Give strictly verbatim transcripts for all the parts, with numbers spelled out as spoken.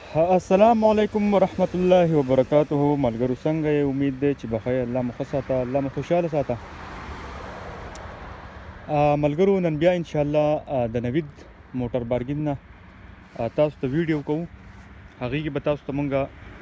السلام علیکم ورحمت الله وبرکاته. ملګرو څنګه یې؟ امید دی چې بخیر. الله مو ښه ساته، الله مو خوشحاله ساته. ملګرو نن بیا انشاءالله د نوید موټر بارګین نه تاسو ته ویډیو کوو. هغې کې به تاسو ته مونږ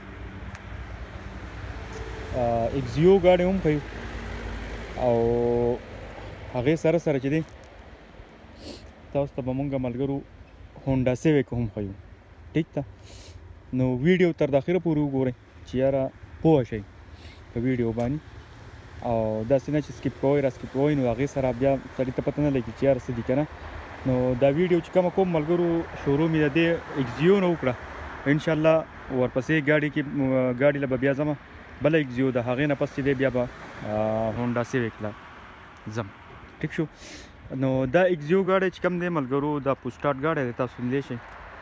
اکزیو ګاډی هم ښیو او هغې سره سره چې دی تاسو ته به مونږ ملګرو هونډا سیویک هم ښیو. ټیک ده، نو ویډیو تر د اخره پورې وګورئ چې یاره پوه شئ په ویډیو باندې، او داسې نه چې سکیپ کوئ را سکیپ کوئ، نو هغې سره بیا سړي ته پته نه لګي چې یاره څه دي که نه. نو دا ویډیو چې کومه کوم ملګرو شروع مې د دې اکزیو نه وکړه، انشاءالله ورپسې ګاډي کې ګاډي له به بیا ځمه بله اکزیو د هغې نه پس چې دی بیا به هونډا سیویک له ځم. ټیک شو. نو دا اکزیو ګاډی چې کوم دی ملګرو دا پوسټاټ ګاډی دی، تاسو لیدلی شئ.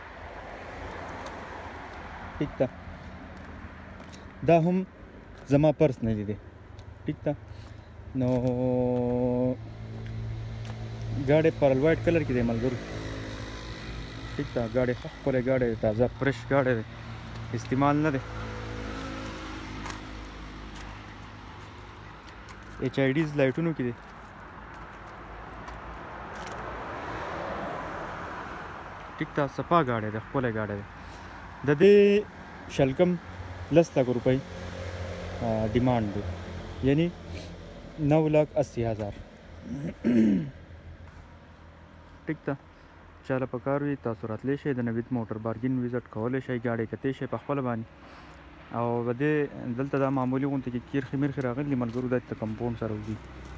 ٹھیک ده، دا هم زما پرسنلی دی. ٹھیک ده، نو ګاډی پرل وایټ کلر کې دی ملګرو. ٹھیک ده، ګاډی ښه ښکلی ګاډی دی، تازه فرش ګاډی دی، استعمال نه دی. ایچ آی ډیز لایټونو کې دی. ٹھیک ده، صفا ګاډی دی، ښکلی ګاډی دی. د دې شلکم لس لک روپۍ ډیمانډ دی، یعنی نو لاک اسی هزار. ټیک ده، چاله په کار وي تاسو راتلی شئ، د نوید موټر بارګین وزټ کولی شئ، ګاډۍ کتی شئ په خپله باندې. او په دې دلته دا معمولي غونته کې کیرخې میرخې راغلي ملګرو، دا د کمپاونډ سره وځي.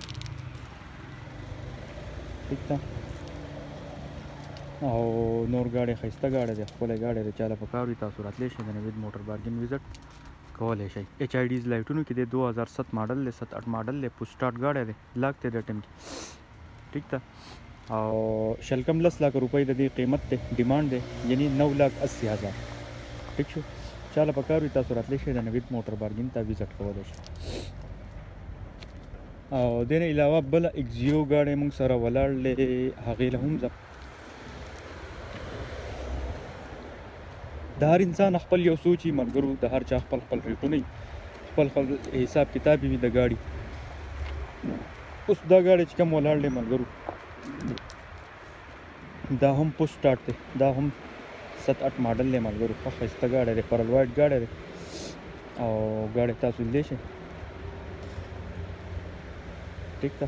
ټیک ده، او نور ګاډی ښایسته ګاډی دی، ښکلی ګاډی دی، چاله په کار وي تاسو راتلی شئ، د نوید موټر بارګین وزټ کولی شئ. ایچ آی ډیز لایټونو کې دی، دو هزار ست ماډل دی، ست اټ ماډل دی، پوسټاټ ګاډی دی، لاک دی د ټیم کې. ټیک ده، او شلکم لس لاک روپۍ د دې قیمت دی، ډیمانډ دی، یعنی نو لاک اسی هزار. ټیک شو. چاله په کار وي تاسو راتلی شئ، د نوید موټر بارګین ته وزټ کولی شئ. او دې نه علاوه بله اکزیو ګاډی موږ سره ولاړ دی، هغې له هم ځم. د هر انسان خپل یو سوچ وي ملګرو، د هر چا خپل خپل ریټونه وي، خپل خپل حساب کتاب وي د ګاډي. اوس دا ګاډی چې کوم ولاړ دی ملګرو، دا هم پوسټاټ دی، دا هم ست اټ ماډل دی ملګرو، ښه ښایسته ګاډی دی، پرل وایټ ګاډی دی، او ګاډی تاسو لیدلی شئ. ټیک ده،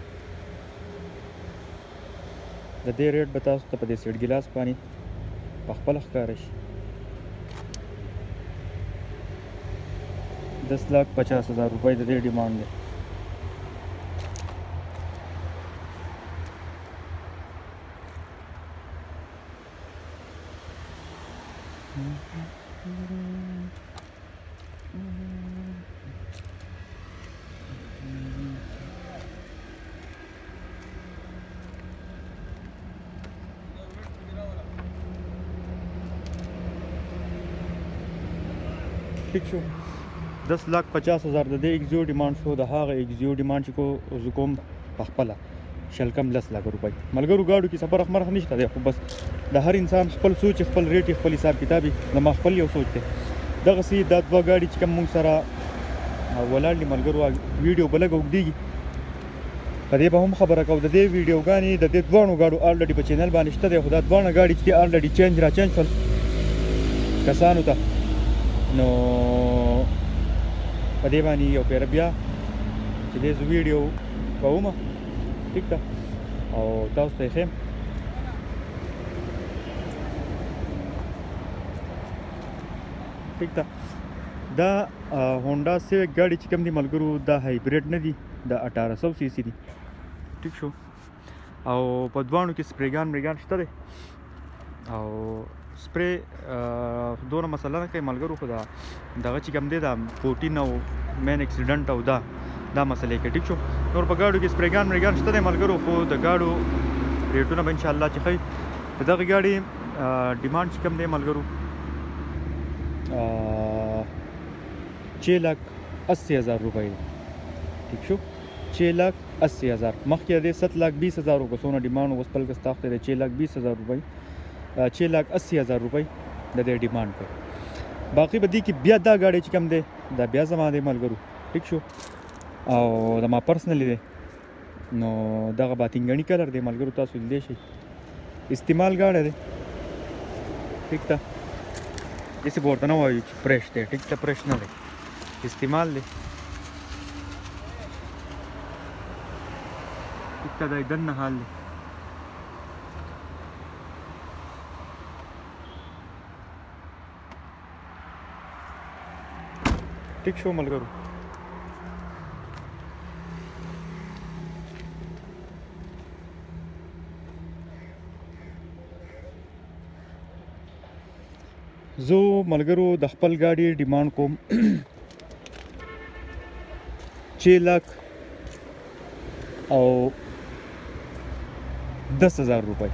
د دې ریټ به تاسو ته په دې سیټ ګلاس باندې په خپله ښکاره شي. दस लाख पचास हज़ार रुपये दे डिमांड है. ठीक शो. दस लाख पचास हज़ार د دې اکزیو ډیمانډ شو، د هغه اکزیو ډیمانډ چې کو زه کوم په خپله شلکم لس لاک روپۍ. ملګرو ګاډو کې سفر اخمرخ نشته دی، خو بس د هر انسان خپل سوچ، خپل ریټ، خپل حساب کتاب وي. زما خپل یو سوچ دی. دغسې دا دوه ګاډي چې کوم موږ سره ولاړ دي ملګرو، ویډیو به لږ اوږدېږي، په دې به هم خبره کوو. د دې ویډیوګانې د دې دواړو ګاډو الرېډي په چینل باندې شته دی، خو دا دواړه ګاډي چې دي الرېډي چینج را چینج شول کسانو ته. نو په دې باندې یو پیر بیا چې دې زه ویډیو کوم. ټیک ده، او تاسو ته یې ښیم. ټیک ده، دا هونډا سیویک ګاډي چې کوم دی ملګرو، دا هایبریډ نه دي، دا اټاره سو سی سی دي. ټیک شو. او په دواړو کې سپریګان مریګان شته دی، او سپری دونه مسله نه کوي ملګرو، خو دا دغه چې کوم دی دا فورټین او مین اکسیډنټ او دا دا مسلې کوي. ټیک شو. نور په ګاډو کې سپریګان مریګان شته دی ملګرو، خو د ګاډو ریټونه به انشاءالله چې ښایي. د دغه ګاډي ډیمانډ چې کوم دی ملګرو چھ لاک اسی हज़ार روپۍ دی. ٹھیک شو. چھ لاک اسی हज़ार مخکې د ست لاک بیس हज़ार کو څونه ډیمانډ اوس بل کس تاخته دی چھ لاک بیس हज़ार روپۍ، چھ لاک اسی हज़ार روپۍ د دې ډیمانډ کوي. باقي به دې کې بیا دا ګاډی چې کوم دی دا بیا زما دی ملګرو ټیک شو او زما پرسنلی دی نو دغه باطنګني کلر دی ملګرو تاسو لیدلی شئ استعمال ګاډی دی ټیک ده داسې به ورته نه وایو چې فرش دی ټیک ده فرش نه دی استعمال دی ټیک ده دا دننه حال دی ټیک شو ملګرو زه ملګرو د خپل ګاډي ډیمانډ کوم چې لاک او دس هزار روپۍ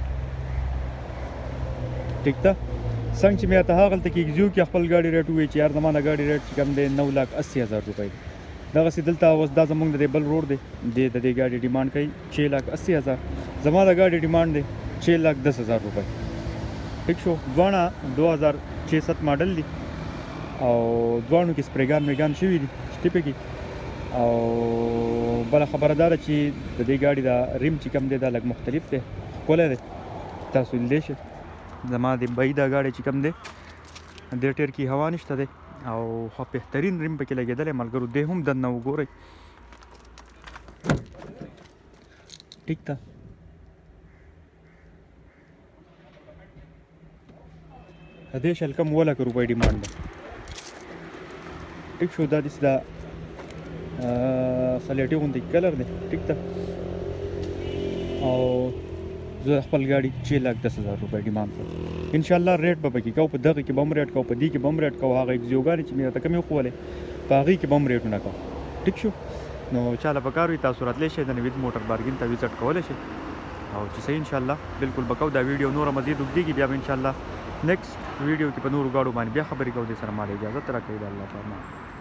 ټیک ده څنګه چې مې ته هغلته کې اګزیو کې خپل ګاډي ریټ ووایي چې یار زما د ګاډي ریټ چې کوم دی نو لاک اسی هزار روپۍ دی دغسې دلته اوس دا زموږ د دې بل روډ دی دی د دې ګاډي ډیمانډ کوي چې لاک اسی هزار زما د ګاډي ډیمانډ دی چې لاک دس هزار روپۍ ټیک شو دواړه دو هزار چھ ست ماډل دي او دواړو کې سپریګان میګان شوي دي شتې پکې او بله خبره دا ده چې د دې ګاډي دا ریم چې کوم دی دا لږ مختلف دی ښکلی دی تاسو لیدلی شئ زما د بهي دا ګاډی چې کوم دی دې ټیر کې هوا نشته دی او ښه بهترین ریم پکې لګېدلی ملګرو دی هم دننه وګورئ ټیک ده د دې شل کم اووه لکه روپۍ ډیمانډ ده ټیک شو دا داسې دا سلیټي غوندې کلر دی ټیک ده او زه خپل ګاډي چې لاک دس هزار روپۍ ډیمانډ کوم انشاءالله ریټ به پکې کوو په دغه کې به هم ریټ کوو په دې کې به هم ریټ کوو هغه اګزیوګانې چې مې راته کمې وښولې په هغې کې به هم ریټونه کوو ټیک شو نو چاله پکار وي تاسو راتلی شئ د نوید موټر بارګین ته وزټ کولی شئ او چې صحیح انشاءالله بالکل به کوو دا ویډیو نوره مزید اوږدېږي بیا به انشاءالله نیکسټ ویډیو کې په نورو ګاډو باندې بیا خبرې کوو دې سره ما له اجازت راکوئ د الله په امان